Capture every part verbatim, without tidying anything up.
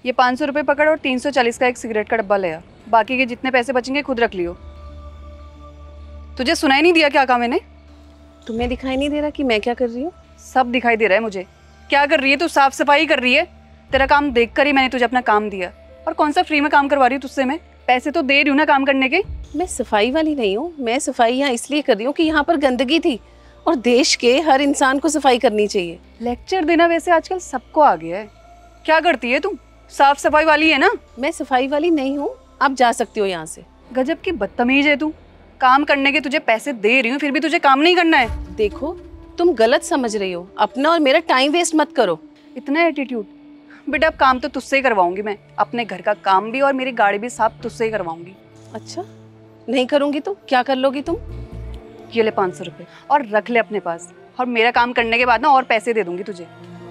ये पाँच सौ रुपये पकड़ और तीन सौ चालीस का एक सिगरेट का डब्बा ले आ। बाकी के जितने पैसे बचेंगे खुद रख लियो। तुझे सुनाई नहीं दिया क्या कहा मैंने? तुम्हें दिखाई नहीं दे रहा कि मैं क्या कर रही हूँ? सब दिखाई दे रहा है मुझे। क्या कर रही है तू? साफ सफाई कर रही है। तेरा काम देख कर ही मैंने तुझे अपना काम दिया। और कौन सा फ्री में काम करवा रही हूँ तुझसे? मैं पैसे तो दे रही हूँ ना काम करने के। मैं सफाई वाली नहीं हूँ। मैं सफाई यहाँ इसलिए कर रही हूँ कि यहाँ पर गंदगी थी और देश के हर इंसान को सफाई करनी चाहिए। लेक्चर देना वैसे आजकल सबको आ गया है। क्या करती है तू? साफ सफाई वाली है ना? मैं सफाई वाली नहीं हूँ, आप जा सकती हो यहाँ से। गजब की बदतमीज है तू। काम करने के तुझे पैसे दे रही हूँ फिर भी तुझे काम नहीं करना है। देखो तुम गलत समझ रही हो, अपना और मेरा टाइम वेस्ट मत करो। इतना एटीट्यूड? बेटा अब काम तो तुझसे ही करवाऊंगी मैं। अपने घर का काम भी और मेरी गाड़ी भी साफ तुझसे ही करवाऊंगी। अच्छा, नहीं करूंगी तो क्या कर लोगी तुम? ये ले पाँच सौ रुपये और रख ले अपने पास। और मेरा काम करने के बाद ना और पैसे दे दूंगी तुझे।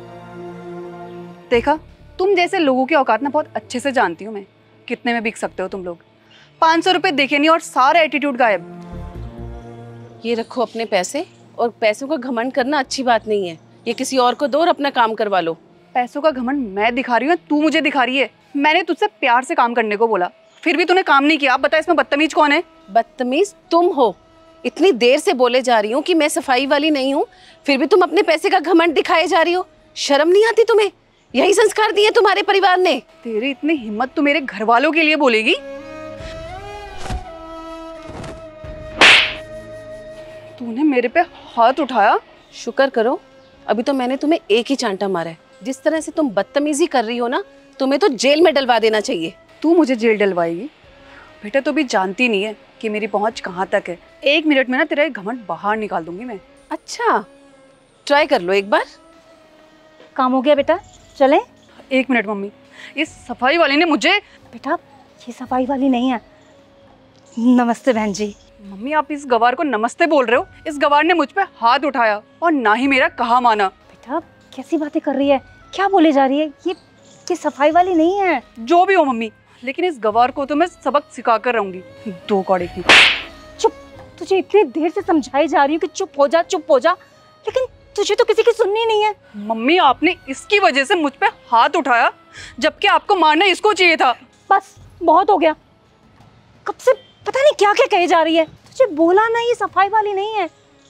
देखा, तुम जैसे लोगों की औकात ना बहुत अच्छे से जानती हूँ मैं। कितने में बिक सकते हो तुम लोग। पाँच सौ रुपये देखे नहीं और सारा एटीट्यूड गायब। ये रखो अपने पैसे, और पैसों का घमंड करना अच्छी बात नहीं है। ये किसी और को दो और अपना काम करवा लो। पैसों का घमंड मैं दिखा रही हूँ, तू मुझे दिखा रही है? मैंने तुझसे प्यार से काम करने को बोला, फिर भी तूने काम नहीं किया। अब बता इसमें बदतमीज कौन है? बदतमीज तुम हो। इतनी देर से बोले जा रही हूँ कि मैं सफाई वाली नहीं हूँ, फिर भी तुम अपने पैसे का घमंड दिखाए जा रही हो। शर्म नहीं आती तुम्हें? यही संस्कार दिए तुम्हारे परिवार ने। तेरी इतनी हिम्मत तू मेरे घर वालों के लिए बोलेगी? तूने मेरे पे हाथ उठाया? शुक्र करो अभी तो मैंने तुम्हें एक ही चांटा मारा है। जिस तरह से तुम बदतमीजी कर रही हो ना, तुम्हें तो जेल में डलवा देना चाहिए। तू मुझे जेल डलवाएगी? बेटा तो भी जानती नहीं है कि मेरी पहुंच कहाँ तक है। एक मिनट में ना तेरा घमंड बाहर निकाल दूंगी मैं। अच्छा, ट्राई कर लो एक बार। काम हो गया बेटा, चलें? एक मिनट मम्मी, इस सफाई वाली ने मुझे। बेटा ये सफाई वाली नहीं है। नमस्ते बहन जी। मम्मी आप इस गवार को नमस्ते बोल रहे हो? इस गवार ने मुझ पे हाथ उठाया और ना ही मेरा कहा माना। बेटा कैसी बातें कर रही है, क्या बोले जा रही है? ये ये सफाई वाली नहीं है। जो भी हो मम्मी, लेकिन इस गवार को तो मैं सबक सिखा कर रहूंगी। दो कौड़े की। चुप, तुझे इतनी देर से समझाई जा रही हूँ कि चुप हो जा चुप हो जा, लेकिन तुझे तो किसी की सुननी नहीं है। मम्मी आपने इसकी वजह से मुझ पे हाथ उठाया, जबकि आपको मारना इसको चाहिए था। बस बहुत हो गया। कब से पता नहीं क्या क्या कहे जा रही है। तुझे बोला ना ये सफाई वाली नहीं है।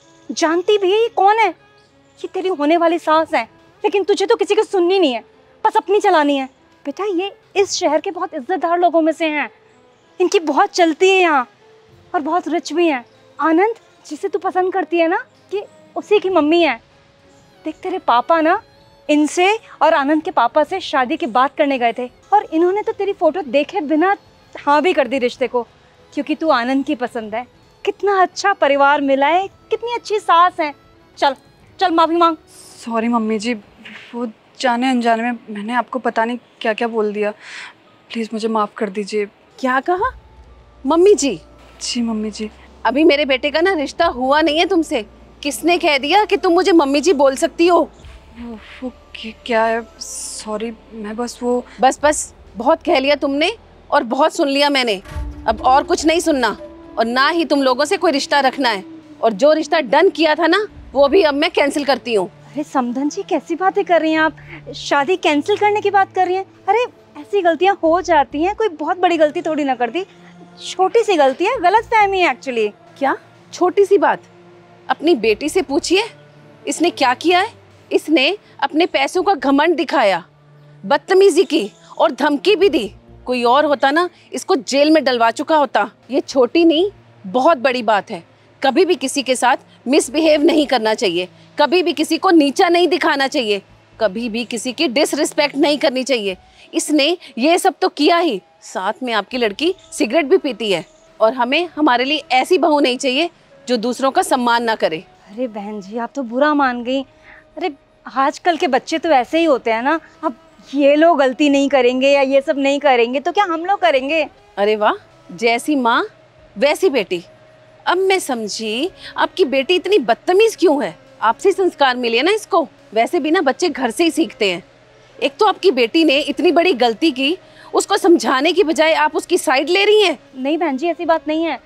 जानती भी है ये कौन है? ये तेरी होने वाली सास है, लेकिन तुझे तो किसी की सुननी नहीं है, बस अपनी चलानी है। बेटा ये इस शहर के बहुत इज्जतदार लोगों में से हैं। इनकी बहुत चलती है यहाँ और बहुत रिच भी हैं। आनंद जिसे तू पसंद करती है ना, ये उसी की मम्मी है। देख तेरे पापा ना इनसे और आनंद के पापा से शादी की बात करने गए थे और इन्होंने तो तेरी फोटो देखे बिना हाँ भी कर दी रिश्ते को, क्योंकि तू आनंद की पसंद है। कितना अच्छा परिवार मिला है, कितनी अच्छी सास है। चल चल माफी मांग। सॉरी मम्मी जी, वो जाने अनजाने में मैंने आपको पता नहीं क्या क्या बोल दिया। प्लीज़ मुझे माफ़ कर दीजिए। क्या कहा? मम्मी जी? जी मम्मी जी। अभी मेरे बेटे का ना रिश्ता हुआ नहीं है तुमसे। किसने कह दिया कि तुम मुझे मम्मी जी बोल सकती हो? वो, वो क्या है? सॉरी, मैं बस वो बस बस बहुत कह लिया तुमने और बहुत सुन लिया मैंने। अब और कुछ नहीं सुनना और ना ही तुम लोगों से कोई रिश्ता रखना है। और जो रिश्ता डन किया था ना, वो भी अब मैं कैंसिल करती हूँ। अरे समधन जी कैसी बातें कर रही हैं आप? शादी कैंसिल करने की बात कर रही हैं? अरे ऐसी गलतियां हो जाती हैं, कोई बहुत बड़ी गलती थोड़ी ना कर दी। छोटी सी गलती है, गलत फहमी है एक्चुअली। क्या छोटी सी बात? अपनी बेटी से पूछिए इसने क्या किया है। इसने अपने पैसों का घमंड दिखाया, बदतमीजी की और धमकी भी दी। कोई और होता ना इसको जेल में डलवा चुका होता। ये छोटी नहीं बहुत बड़ी बात है। कभी भी किसी के साथ मिसबिहेव नहीं करना चाहिए, कभी भी किसी को नीचा नहीं दिखाना चाहिए, कभी भी किसी की डिसरिस्पेक्ट नहीं करनी चाहिए। इसने ये सब तो किया ही, साथ में आपकी लड़की सिगरेट भी पीती है। और हमें हमारे लिए ऐसी बहू नहीं चाहिए जो दूसरों का सम्मान ना करे। अरे बहन जी आप तो बुरा मान गई। अरे आजकल के बच्चे तो ऐसे ही होते हैं ना। अब ये लोग गलती नहीं करेंगे या ये सब नहीं करेंगे तो क्या हम लोग करेंगे? अरे वाह, जैसी माँ वैसी बेटी। अब मैं समझी आपकी बेटी इतनी बदतमीज क्यों है। आपसे संस्कार मिले ना इसको। वैसे भी ना बच्चे घर से ही सीखते हैं। एक तो आपकी बेटी ने इतनी बड़ी गलती की, उसको समझाने की बजाय आप उसकी साइड ले रही हैं। नहीं बहन जी ऐसी बात नहीं है।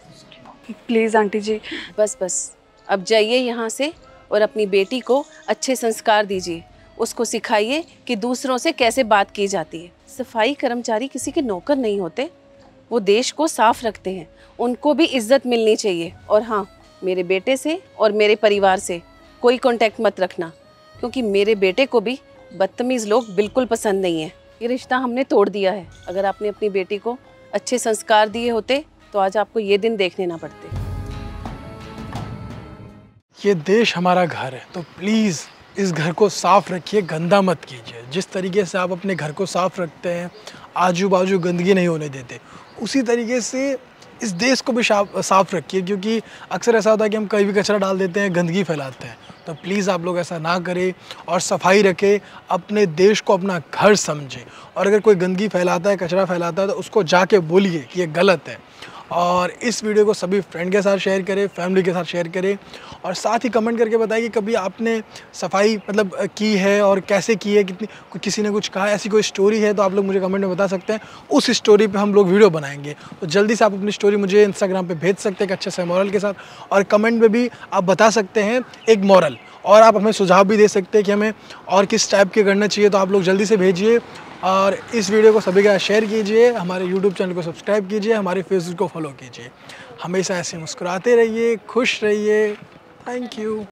Please aunty ji. बस बस अब जाइए यहाँ से और अपनी बेटी को अच्छे संस्कार दीजिए। उसको सिखाइए कि दूसरों से कैसे बात की जाती है। सफाई कर्मचारी किसी के नौकर नहीं होते, वो देश को साफ रखते हैं, उनको भी इज्जत मिलनी चाहिए। और हाँ, मेरे बेटे से और मेरे परिवार से कोई कांटेक्ट मत रखना, क्योंकि मेरे बेटे को भी बदतमीज़ लोग बिल्कुल पसंद नहीं है। ये रिश्ता हमने तोड़ दिया है। अगर आपने अपनी बेटी को अच्छे संस्कार दिए होते तो आज आपको ये दिन देखने ना पड़ते। ये देश हमारा घर है, तो प्लीज़ इस घर को साफ़ रखिए, गंदा मत कीजिए। जिस तरीके से आप अपने घर को साफ़ रखते हैं, आजू बाजू गंदगी नहीं होने देते, उसी तरीके से इस देश को भी साफ़ रखिए, क्योंकि अक्सर ऐसा होता है कि हम कहीं भी कचरा डाल देते हैं, गंदगी फैलाते हैं। तो प्लीज़ आप लोग ऐसा ना करें और सफाई रखें, अपने देश को अपना घर समझें। और अगर कोई गंदगी फैलाता है, कचरा फैलाता है, तो उसको जाके बोलिए कि ये गलत है। और इस वीडियो को सभी फ्रेंड के साथ शेयर करें, फैमिली के साथ शेयर करें, और साथ ही कमेंट करके बताइए कि कभी आपने सफाई मतलब की है और कैसे की है, कितनी किसी ने कुछ कहा, ऐसी कोई स्टोरी है तो आप लोग मुझे कमेंट में बता सकते हैं। उस स्टोरी पे हम लोग वीडियो बनाएंगे। तो जल्दी से आप अपनी स्टोरी मुझे इंस्टाग्राम पे भेज सकते हैं एक अच्छे से मॉरल के साथ, और कमेंट में भी आप बता सकते हैं एक मॉरल, और आप हमें सुझाव भी दे सकते हैं कि हमें और किस टाइप के करना चाहिए। तो आप लोग जल्दी से भेजिए और इस वीडियो को सभी के साथ शेयर कीजिए, हमारे यूट्यूब चैनल को सब्सक्राइब कीजिए, हमारे फेसबुक को फॉलो कीजिए। हमेशा ऐसे मुस्कुराते रहिए, खुश रहिए। Thank you.